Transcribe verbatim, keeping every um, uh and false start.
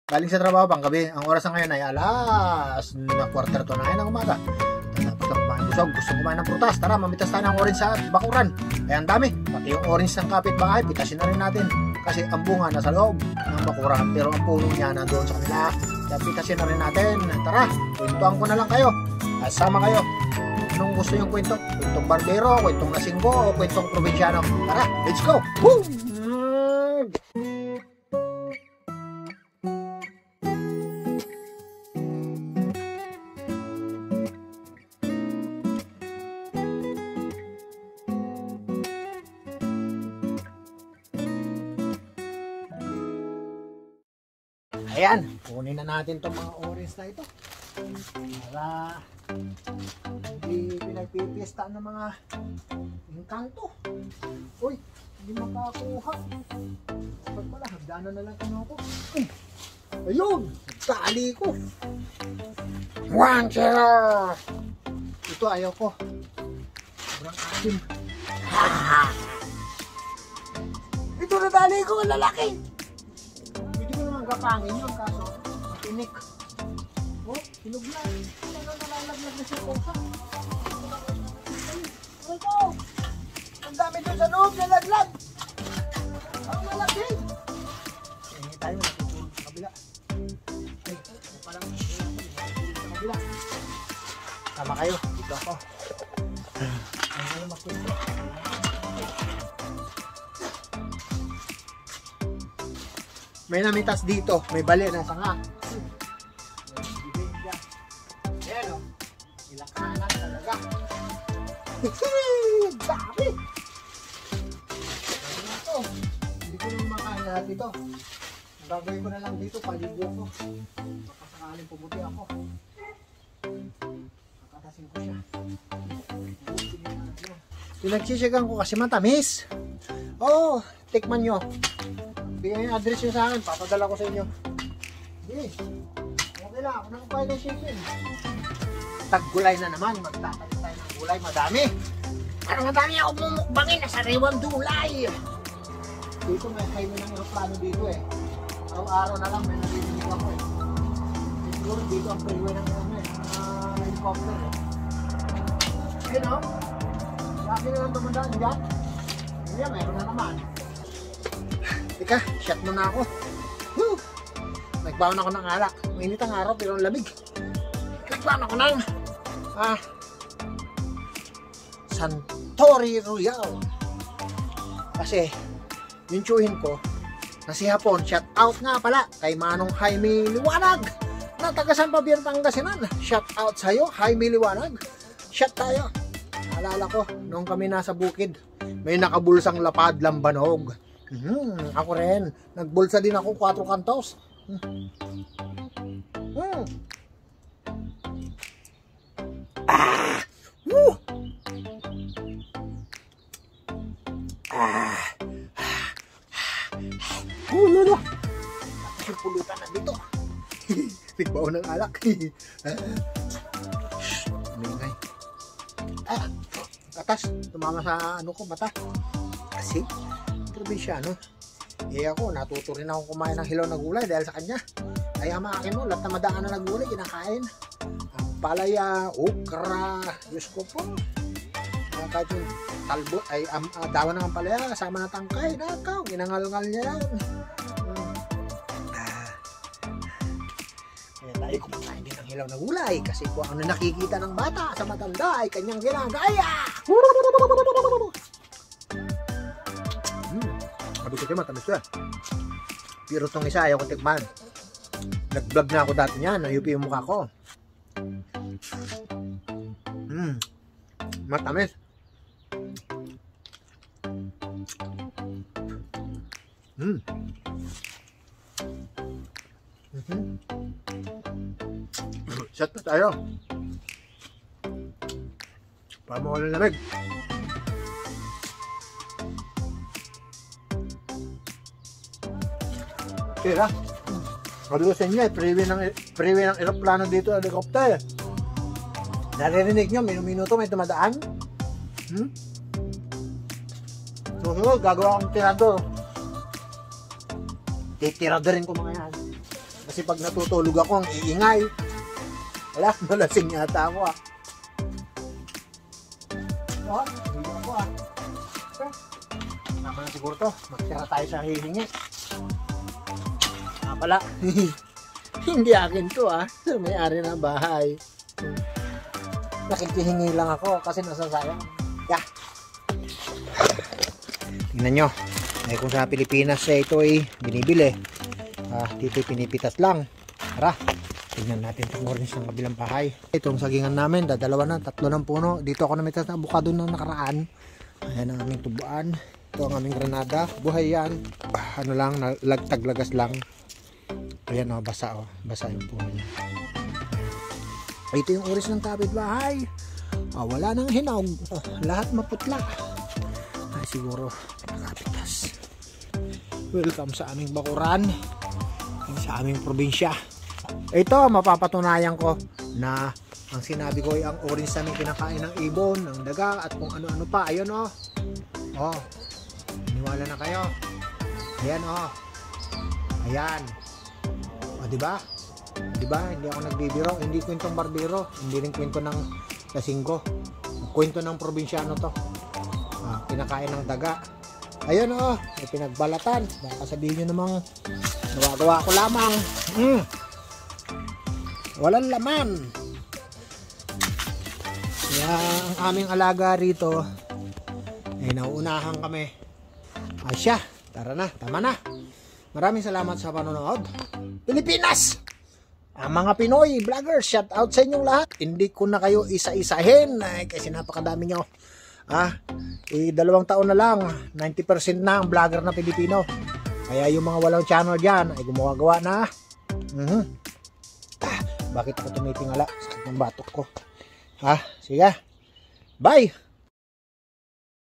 galing sa trabaho pang gabi. Ang oras na ngayon ay alas na quarter to nine ng umaga. Tapos lang kumain busog, gusto kumain ng prutas. Tara, mamitas tayo ng orange sa bakuran. Kaya ang dami, pati yung orange ng kapitbahay, pitasin na rin natin. Kasi ang bunga nasa loob ng bakuran, pero ang puno niya nandoon sa kanila. Kaya pitasin na rin natin. Tara, kwentuhan ko na lang kayo. Sama kayo. Anong gusto yung kwento? Kwentong barbero, kwentong lasinggo, o kwentong probinsyano? Tara, let's go! Woo! Ayan, kunin na natin itong mga orange na ito para hindi pinagpipista ng mga engkanto. Uy, hindi makakuha. Dapat pala, hagdanan na lang ano ako. Ayun, tali ko. One, zero. Ito ayaw ko. Sobrang asim. Ito na tali ko, lalaki. Kapangin yun, kaso matinik. Oh, hinog na. Ano na nalalaglag na siya kosa. Ito! Ang dami doon sa loob, nalaglag! Ang malaki! Hindi tayo natutulog sa kabila. Ay, parang natutulog sa kabila. Sama kayo, dito ako. Ano kayo makwento? May namitas dito, may bali na sanga. Ayan o, ilang kanan talaga. Dami! Dami na ito. Hindi ko naman makain lahat ito. Ang gagawin ko na lang dito, paligo ko. Baka sakaling pumuti ako. Kakatasin ko siya. Pinagsisigan ko kasi matamis. Oo, oh, tikman nyo. Bigyan yung address nyo sa akin, papadala ko sa inyo. Hindi. Okay lang, ako nakapay ng shipping. Taggulay na naman, magtatayo tayo ng gulay, madami. Pero madami ako mumukbangin na sariwang dulay. Dito may kayo ng aeroplano dito eh. Araw-araw na lang may narinig ako eh. Siguro dito ang freeway ng ano eh, uh, helicopter eh. You know, lagi na lang tumandaan dyan. Hindi, meron na naman. Teka, shot muna ako. Woo! Nagbaon ako ng alak. Mainit ang araw pero ang lamig. Nagbaon ako ng ah, Suntory Royal. Kasi yung tsuhin ko na si Hapon, shout out nga pala kay Manong Jaime Liwanag na taga San Fabian, Pangasinan. Shout out sa'yo, Jaime Liwanag. Shout tayo. Alala ko, nung kami nasa bukid, may nakabulsang lapad lambanog. Hmm, ako rin. Nagbulsa din ako kwatro kantos. Hmm. Hmm. Ah! Woo! Ah! Oh, lolo. Tapos yung pulutan na dito. Nagbaon ng alak. Umingay. Ah! Atas. Tumama sa ano ko, mata. Kasi probinsyano. Eh ako, natuto rin ako kumain ng hilaw na gulay dahil sa kanya. Kaya maakin mo, lahat na madaan na gulay, kinakain. Ang palaya, okra, Diyos ko po. Uh, kahit yung talbot, ay um, uh, dawan ng palaya, kasama na tangkay, nakaw, ginangal-ngal niya yan. Hmm. Ah. Kaya tayo kumakain din ng hilaw na gulay kasi kung ano nakikita ng bata sa matanda ay kanyang ginagaya. Sabi ko siya, matamis ko yan. Pero itong isa, ayaw ko tikman. Nag-vlog na ako dati niyan, nayupi yung mukha ko. Hmm, matamis. Hmm. Mm-hmm. Shot na tayo. Para mo walang lamig. Kira, sabi ko sa inyo eh, freeway ng, freeway ng aeroplano dito, helicopter. Naririnig nyo, minuto may tumadaan. Hmm? Susunod, gagawa akong tirador. Titiradorin ko mga yan. Kasi pag natutulog ako, ang iingay. Wala, nalasing yata ako ah. Oh, hindi ako ah. Okay. Tama na siguro to. Magtira tayo sa hihingi. Ah pala. Hindi akin to ah. May-ari ng bahay. Nakikihingi lang ako kasi nasasayang. Yeah. Tingnan nyo. Eh kung sa Pilipinas eh, ito ay binibili. Ah, dito pinipitas lang. Tara. Tingnan natin itong orange ng kabilang bahay. Itong sagingan namin, dadalawa na, tatlo ng puno. Dito ako namitas na avocado ng nakaraan. Ayan ang aming tubuan. Ito ang aming granada. Buhay yan. Ah, ano lang, lagtag-lagas lang. Ayan o, oh, basa o. Oh. Basa yung puno niya. Ito yung orange ng kapitbahay. Ah, wala nang hinog. Oh, lahat maputla. Ay, siguro nakapitas. Welcome sa aming bakuran. Sa aming probinsya. Ito, mapapatunayan ko na ang sinabi ko ay ang orange namin kinakain ng ibon, ng daga, at kung ano-ano pa. Ayun o. Oh. Oh. Iniwala na kayo. Ayan o. Oh. Ayan. O, oh, diba? Diba? Hindi ako nagbibiro. Hindi kwentong barbero. Hindi rin kwento ng lasinggo. Kwento ng probinsyano to. Ah, kinakain ng daga. Ayun o. Oh. May pinagbalatan. Baka sabihin nyo namang nagagawa ko lamang. Mm. Walang laman. Kaya ang aming alaga rito ay nauunahan kami. Asya, tara na, tama na. Maraming salamat sa panonood. Pilipinas! Ang mga Pinoy vloggers, shout out sa inyong lahat. Hindi ko na kayo isa-isahin ay, kasi napakadami nyo. Ah, eh, dalawang taon na lang, ninety percent na ang vlogger na Pilipino. Kaya yung mga walang channel dyan ay gumawa-gawa na. Mhm. Ah, bakit ako tumitingala? Sakit ng batok ko. Ha? Sige. Bye!